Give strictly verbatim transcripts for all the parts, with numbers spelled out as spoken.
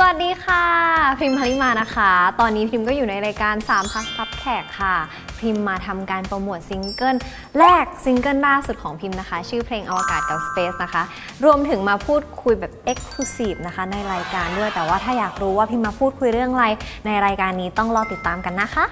วัสดีค่ะพิมพ์พลิมานะคะตอนนี้พิมก็อยู่ในรายการสามพักรับแขกค่ะพิมมาทำการโปรโมทซิงเกิลแรกซิงเกิลล่าสุดของพิมนะคะชื่อเพลงอวกาศกับ Space นะคะรวมถึงมาพูดคุยแบบ Exclusive นะคะในรายการด้วยแต่ว่าถ้าอยากรู้ว่าพิมมาพูดคุยเรื่องอะไรในรายการนี้ต้องรอติดตามกันนะคะ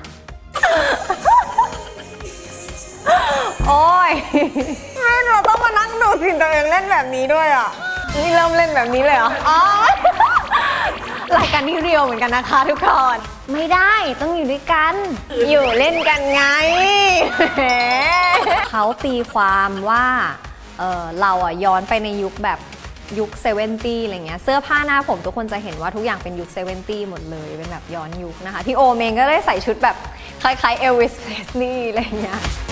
โอ้ยเราต้องมานั่งดูสิตัวเองเล่นแบบนี้ด้วยอ่ะนี่เริ่มเล่นแบบนี้เลยเหรออ๋อ รายการที่เรียวเหมือนกันนะคะทุกคนไม่ได้ต้องอยู่ด้วยกันอยู่เล่นกันไง เขาตีความว่าเออเราอ่ะย้อนไปในยุคแบบยุคเซเวนตี้อะไรเงี้ยเสื้อผ้าหน้าผมทุกคนจะเห็นว่าทุกอย่างเป็นยุคเซเวนตี้หมดเลยเป็นแบบย้อนยุคนะคะพี่โอเมงก็ได้ใส่ชุดแบบคล้ายๆเอลวิส เพรสลีย์อะไรเงี้ย